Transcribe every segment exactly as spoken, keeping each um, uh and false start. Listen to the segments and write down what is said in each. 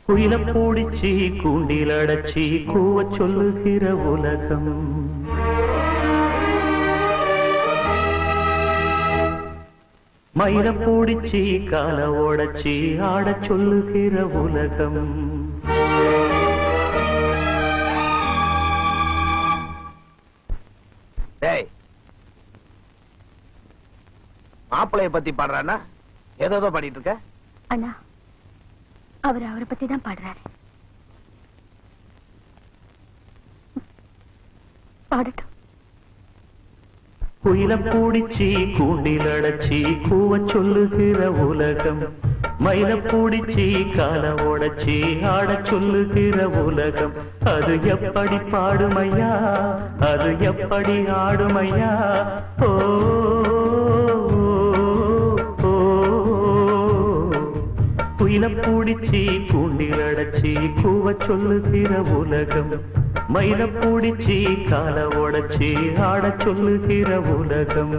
குயில பூடிச்சி கூண்டில் அடைச்சி கூவ சொல்லுகிற உலகம். மயில பூடிச்சி கால ஓடச்சி ஆட சொல்லுகிற உலகம். மாப்பிளைய பத்தி பாடுறானா? ஏதோ பாடிட்டு இருக்க அண்ணா. அவர் அவரை பத்தி தான் பாடுறாரு. பாடட்டும். குயில பூடிச்சி கூண்டில் அடைச்சி கூவ சொல்லுகிற உலகம். மயில பூடிச்சி கால ஓடச்சி ஆட சொல்லுகிற உலகம். அது எப்படி பாடுமையா, அது எப்படி ஆடுமையா? ஓ குயில பூடிச்சி கூண்டில் அடைச்சி கூவ சொல்லுகிற உலகம். மயில பூடிச்சி கால ஓடச்சி ஆட சொல்லுகிற உலகம்.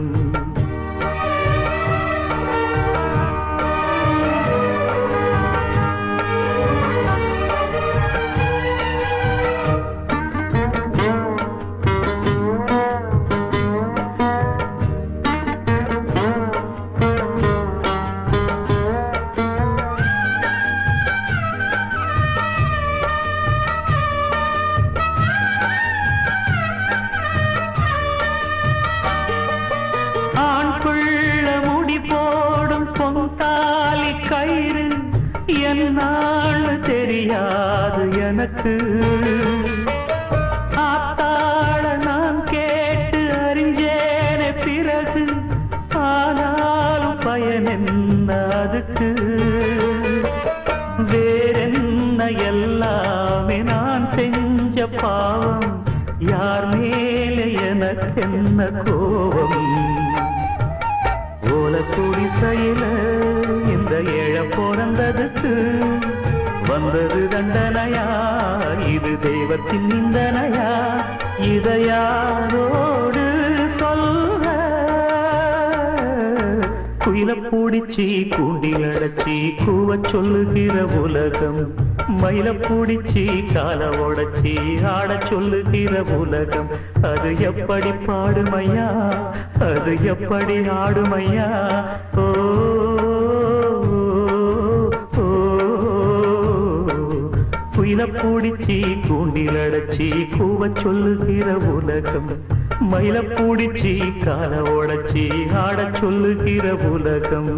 என்னான்னு தெரியாது எனக்கு. ஆத்தாட நான் கேட்டு அறிஞ்சேனே பிறகு. ஆனாலும் பயன் என்ன அதுக்கு? வேறென்ன எல்லாமே நான் செஞ்ச பாவம். யார் மேலே எனக்கு என்ன கோபம்? ஓல குடிசையில இந்த ஏழ பிறந்ததுக்கு வந்தது தண்டனையா? இது தெய்வத்தின் நிந்தனையா? இதை யாரோடு சொல்ல? குயில பூடிச்சி கூண்டில் அடைச்சி கூவ சொல்லுகிற உலகம். மயில பூடிச்சி கால ஓடச்சி ஆட சொல்லுகிற உலகம். அது எப்படி பாடுமையா, அது எப்படி ஆடுமையா? ஓ குயில பூடிச்சி கூண்டில் அடைச்சி கூவ சொல்லுகிற உலகம். மயில பூடிச்சி கால ஓடச்சி ஆட சொல்லுகிற உலகம்.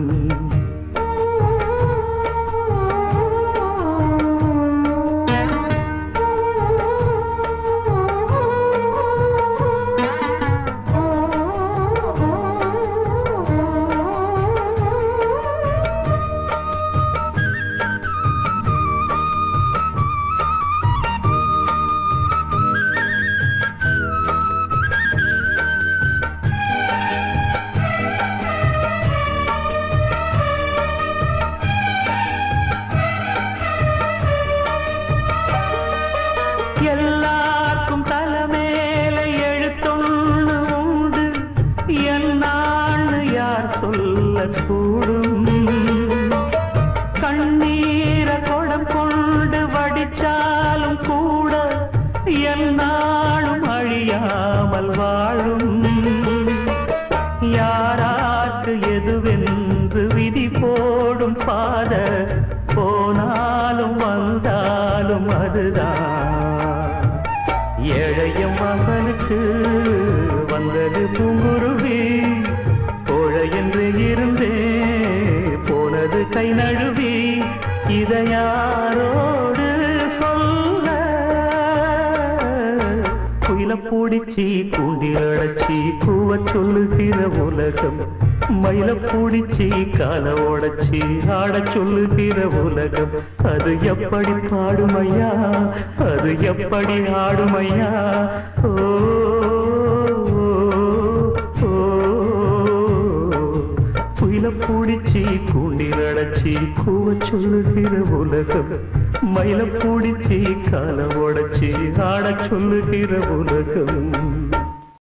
எல்லாருக்கும் தலைமேல எழுத்தொன்னு உண்டு. என்னான்னு யார் சொல்ல கூடும்? கண்ணீர கொடம் கொண்டு வடிச்சாலும் கூட என்னாலும் அழியாமல் வாழும். யாராக்கு எதுவென்று விதி போடும் பாத போனாலும் வந்தாலும் அதுதான். ஏழையம் மகனுக்கு வந்தது பூங்குருவி. கோழை என்று இருந்தே போனது கை நழுவி. இதை யாரோடு சொல்ல? குயில பூடிச்சி கூண்டில் அடைச்சி கூவ சொல்லுகிற உலகம். மயில பூடிச்சி கால ஓடச்சி ஆட சொல்லுகிற உலகம். அது எப்படி பாடுமையா, அது எப்படி ஆடுமையா? ஓ குயில பூடிச்சி கூண்டில் அடைச்சி கூவ சொல்லுகிற உலகம். மயில பூடிச்சி கால ஓடச்சி ஆட சொல்லுகிற உலகம்.